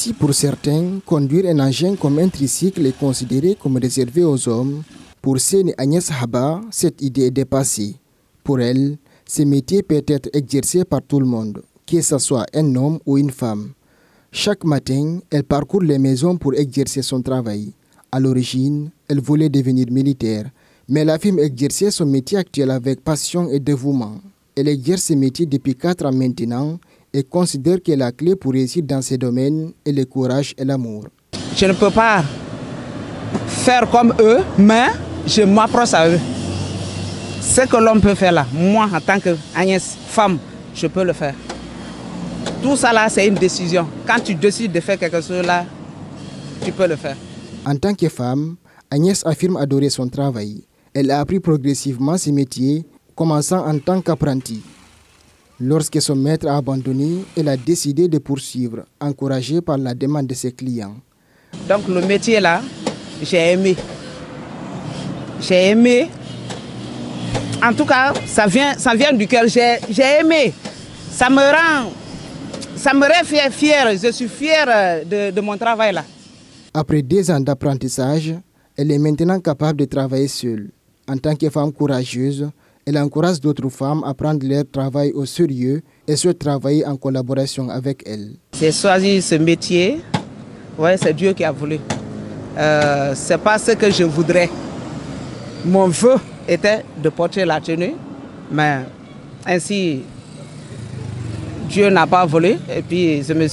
Si pour certains, conduire un engin comme un tricycle est considéré comme réservé aux hommes, pour Seni Agnès Haba, cette idée est dépassée. Pour elle, ce métier peut être exercé par tout le monde, que ce soit un homme ou une femme. Chaque matin, elle parcourt les maisons pour exercer son travail. À l'origine, elle voulait devenir militaire, mais elle affirme exercer son métier actuel avec passion et dévouement. Elle exerce ce métier depuis 4 ans maintenant et considère que la clé pour réussir dans ce domaine est le courage et l'amour. Je ne peux pas faire comme eux, mais je m'approche à eux. Ce que l'homme peut faire là, moi en tant qu'Agnès, femme, je peux le faire. Tout ça là, c'est une décision. Quand tu décides de faire quelque chose là, tu peux le faire. En tant que femme, Agnès affirme adorer son travail. Elle a appris progressivement ce métier, commençant en tant qu'apprentie. Lorsque son maître a abandonné, elle a décidé de poursuivre, encouragée par la demande de ses clients. Donc le métier là, j'ai aimé. J'ai aimé. En tout cas, ça vient du cœur. J'ai aimé. Ça me rend fière. Je suis fière de mon travail là. Après 2 ans d'apprentissage, elle est maintenant capable de travailler seule. En tant que femme courageuse, elle encourage d'autres femmes à prendre leur travail au sérieux et souhaite travailler en collaboration avec elle. J'ai choisi ce métier. Ouais, c'est Dieu qui a voulu. C'est pas ce que je voudrais. Mon vœu était de porter la tenue, mais ainsi Dieu n'a pas voulu. Et puis je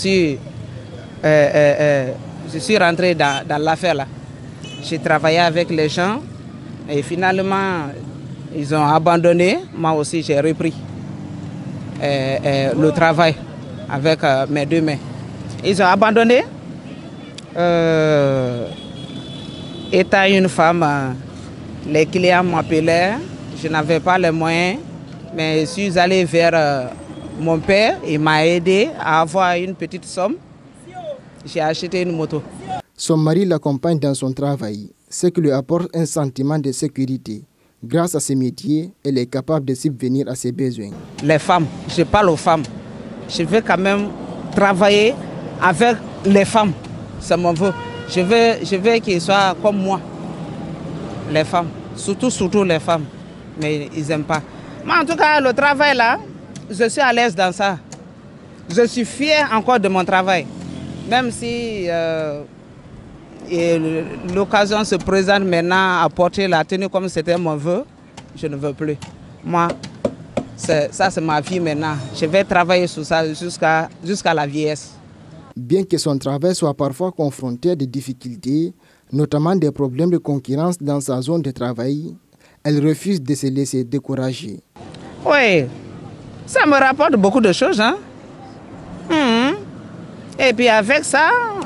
suis rentré dans l'affaire là. J'ai travaillé avec les gens et finalement ils ont abandonné. Moi aussi j'ai repris le travail avec mes 2 mains. Ils ont abandonné. Étant une femme, les clients m'appelaient, je n'avais pas les moyens, mais je suis allé vers mon père, il m'a aidé à avoir une petite somme. J'ai acheté une moto. Son mari l'accompagne dans son travail, ce qui lui apporte un sentiment de sécurité. Grâce à ce métier, elle est capable de subvenir à ses besoins. Les femmes, je parle aux femmes. Je veux quand même travailler avec les femmes. C'est mon vœu. Je veux qu'ils soient comme moi. Les femmes. Surtout les femmes. Mais ils n'aiment pas. Mais en tout cas, le travail là, je suis à l'aise dans ça. Je suis fière encore de mon travail. Même si l'occasion se présente maintenant à porter la tenue comme c'était mon vœu, je ne veux plus. Moi, ça c'est ma vie maintenant. Je vais travailler sur ça jusqu'à la vieillesse. Bien que son travail soit parfois confronté à des difficultés, notamment des problèmes de concurrence dans sa zone de travail, elle refuse de se laisser décourager. Oui, ça me rapporte beaucoup de choses. Hein? Et puis avec ça,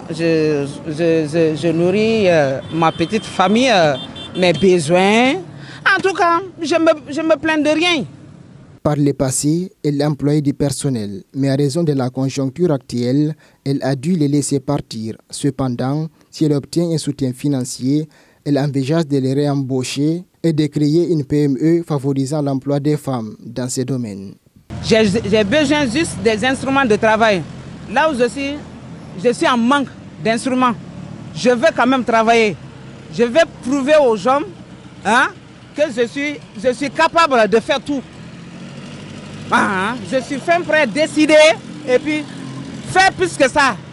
je nourris ma petite famille, mes besoins. En tout cas, je me plains de rien. Par le passé, elle employait du personnel, mais à raison de la conjoncture actuelle, elle a dû les laisser partir. Cependant, si elle obtient un soutien financier, elle envisage de les réembaucher et de créer une PME favorisant l'emploi des femmes dans ces domaines. J'ai besoin juste des instruments de travail. Là où je suis en manque d'instruments. Je veux quand même travailler. Je vais prouver aux hommes que je suis capable de faire tout. Je suis fin prêt, décidé et puis faire plus que ça.